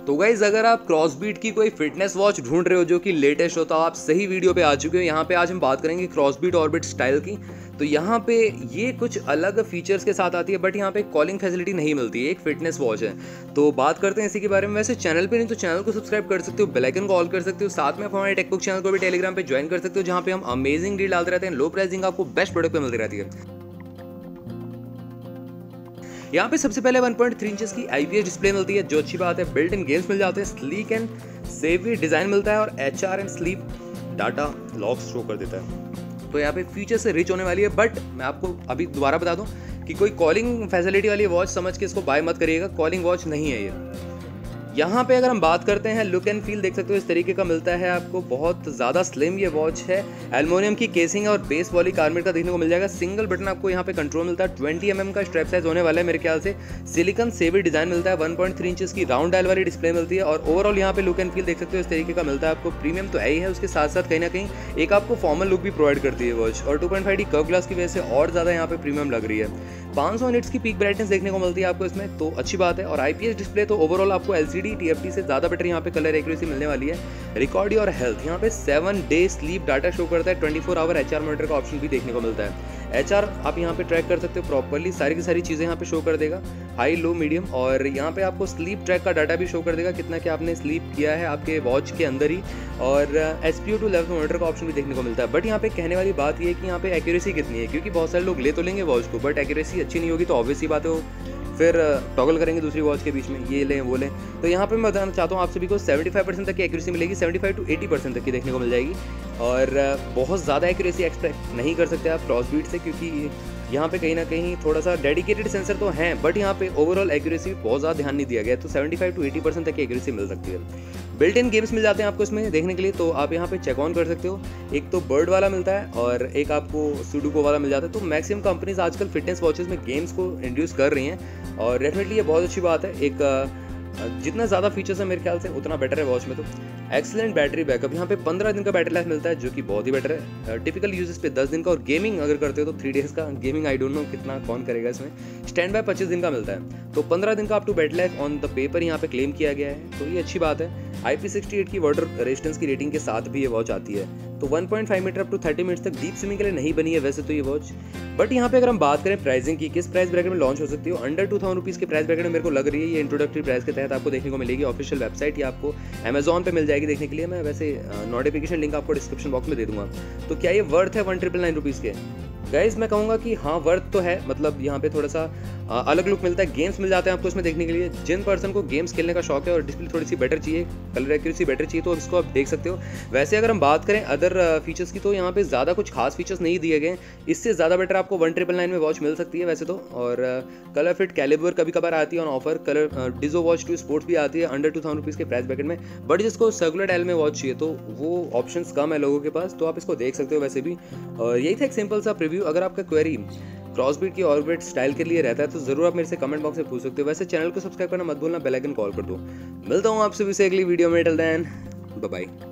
तो गाइज अगर आप क्रॉसबीट की कोई फिटनेस वॉच ढूंढ रहे हो जो कि लेटेस्ट हो तो आप सही वीडियो पे आ चुके हो। यहाँ पे आज हम बात करेंगे क्रॉसबीट ऑर्बिट स्टाइल की। तो यहाँ पे ये कुछ अलग फीचर्स के साथ आती है, बट यहाँ पे कॉलिंग फैसिलिटी नहीं मिलती है। एक फिटनेस वॉच है, तो बात करते हैं इसी के बारे में। वैसे चैनल पे नहीं तो चैनल को सब्सक्राइब कर सकते हो, बेल आइकन को ऑल कर सकते हो। साथ में आप हमारे टेकबुक चैनल को भी टेलीग्राम पे ज्वाइन कर सकते हो, जहाँ पे हम अमेजिंग डील डालते रहते हैं। लो प्राइसिंग आपको बेस्ट प्रोडक्ट पे मिलती रहती है। यहाँ पे सबसे पहले 1.3 इंचेस की IPS डिस्प्ले मिलती है, जो अच्छी बात है। बिल्ट इन गेम्स मिल जाते हैं, स्लीक एंड सेवी डिजाइन मिलता है और HR and sleep data logs show कर देता है। तो यहाँ पे फीचर से रिच होने वाली है। बट मैं आपको अभी दोबारा बता दूं कि कोई कॉलिंग फैसिलिटी वाली वॉच समझ के इसको बाय मत करिएगा, कॉलिंग वॉच नहीं है ये। यहाँ पे अगर हम बात करते हैं, लुक एंड फील देख सकते हो इस तरीके का मिलता है आपको। बहुत ज़्यादा स्लिम ये वॉच है। एल्युमिनियम की केसिंग और बेस पॉली कार्बोनेट का देखने को मिल जाएगा। सिंगल बटन आपको यहाँ पे कंट्रोल मिलता है। 20 mm का स्ट्रैप साइज होने वाला है मेरे ख्याल से। सिलिकॉन सेवी डिजाइन मिलता है। 1.3 इंचेस की राउंड डायल वाली डिस्प्ले मिलती है। और ओवरऑल यहाँ पे लुक एंड फील देख सकते हो इस तरीके का मिलता है आपको। प्रीमियम तो आई है, उसके साथ साथ कहीं ना कहीं एक आपको फॉर्मल लुक भी प्रोवाइड करती है वॉच। और 2.5D कर्व ग्लास की वजह से और ज़्यादा यहाँ पे प्रीमियम लग रही है। 500 निट्स की पीक ब्राइटनेस देखने को मिलती है आपको इसमें, तो अच्छी बात है। और IPS डिस्प्ले तो ओवरऑल आपको LCD TFT से ज़्यादा बेटर यहाँ पे कलर एक्यूरेसी मिलने वाली है। रिकॉर्ड और हेल्थ यहाँ पे 7 डे स्लीप डाटा शो करता है। 24 आवर HR मॉनिटर का ऑप्शन भी देखने को मिलता है। HR आप यहाँ पे ट्रैक कर सकते हो प्रॉपर्ली, सारी की सारी चीज़ें यहाँ पे शो कर देगा, हाई लो मीडियम। और यहाँ पे आपको स्लीप ट्रैक का डाटा भी शो कर देगा, कितना कि आपने स्लीप किया है आपके वॉच के अंदर ही। और SpO2 लेवल मॉनिटर का ऑप्शन भी देखने को मिलता है। बट यहाँ पे कहने वाली बात ये है कि यहाँ पे एक्यूरेसी कितनी है, क्योंकि बहुत सारे लोग ले तो लेंगे वॉच को, बट एक्यूरेसी अच्छी नहीं होगी तो ऑब्वियस ही बात है वो फिर टॉगल करेंगे दूसरी वॉच के बीच में, ये लें वो लें। तो यहाँ पे मैं बताना चाहता हूँ आप सभी को 75% तक की एक्यूरेसी मिलेगी, 75 to 80% तक की देखने को मिल जाएगी। और बहुत ज़्यादा एक्यूरेसी एक्सपेक्ट नहीं कर सकते आप क्रॉसबीट से, क्योंकि यहाँ पे कहीं ना कहीं थोड़ा सा डेडिकेटेड सेंसर तो हैं, बट यहाँ पे ओवरऑल एक्यूरेसी बहुत ज़्यादा ध्यान नहीं दिया गया। तो 75 to 80% तक की एक्यूरेसी मिल सकती है। बिल्ट इन गेम्स मिल जाते हैं आपको इसमें देखने के लिए, तो आप यहाँ पे चेक ऑन कर सकते हो। एक तो बर्ड वाला मिलता है और एक आपको सुडोकू वाला मिल जाता है। तो मैक्सिमम कंपनीज आजकल फिटनेस वॉचेस में गेम्स को इंट्रोड्यूस कर रही हैं, और डेफिनेटली ये बहुत अच्छी बात है। एक जितना ज़्यादा फीचर्स है मेरे ख्याल से उतना बेटर है वॉच में। तो एक्सीलेंट बैटरी बैकअप, यहाँ पे 15 दिन का बैटरी लाइफ मिलता है, जो कि बहुत ही बेटर है। टिपिकल यूजेस पे 10 दिन का, और गेमिंग अगर करते हो तो 3 डेज का। गेमिंग आई डोंट नो कितना कौन करेगा इसमें। स्टैंड बाय 25 दिन का मिलता है। तो 15 दिन का up to battery life on the paper यहाँ पे क्लेम किया गया है, तो ये अच्छी बात है। IP68 की वाटर रेजिस्टेंस की रेटिंग के साथ भी ये वॉच आती है। तो 1.5 मीटर अप टू 30 मिनट्स तक डीप स्विमिंग के लिए नहीं बनी है वैसे तो ये वॉच। बट यहाँ पे अगर हम बात करें प्राइसिंग की, किस प्राइस ब्रैकेट में लॉन्च हो सकती हो, अंडर 2000 रुपीज़ के प्राइस ब्रैकेट में मेरे को लग रही है ये इंट्रोडक्टरी प्राइस के तहत आपको देखने को मिलेगी। ऑफिशियल वेबसाइट या आपको Amazon पे मिल जाएगी देखने के लिए। मैं वैसे नोटिफिकेशन लिंक आपको डिस्क्रिप्शन बॉक्स में दे दूंगा। तो क्या ये वर्थ है 1999 रुपीज़ के? गाइज मैं कहूँगा कि हाँ वर्थ तो है। मतलब यहाँ पे थोड़ा सा अलग लुक मिलता है, गेम्स मिल जाते हैं आपको इसमें देखने के लिए। जिन पर्सन को गेम्स खेलने का शौक है और डिस्प्ले थोड़ी सी बेटर चाहिए, कलर एक्यूरेसी बेटर चाहिए, तो इसको आप देख सकते हो। वैसे अगर हम बात करें अदर फीचर्स की, तो यहाँ पे ज़्यादा कुछ खास फीचर्स नहीं दिए गए। इससे ज़्यादा बेटर आपको 1999 में वॉच मिल सकती है वैसे तो। और कलर फिट कैलिबर कभी कभार आती है on offer. Colour Dizo watch 2 sports भी आती है अंडर 2000 रुपीज़ के प्राइस ब्रैकेट में। बट जिसको सर्कुलर डायल में वॉच चाहिए तो वो ऑप्शंस कम है लोगों के पास, तो आप इसको देख सकते हो वैसे भी। और यही था एक सिंपल सा प्रीव्यू। अगर आपका क्वेरी क्रॉसबीट की ऑर्बिट स्टाइल के लिए रहता है तो जरूर आप मेरे से कमेंट बॉक्स में पूछ सकते हो। वैसे चैनल को सब्सक्राइब करना मत भूलना, बेल आइकन कॉल कर दो। मिलता हूँ आपसे भी अगली वीडियो में। Till then bye bye.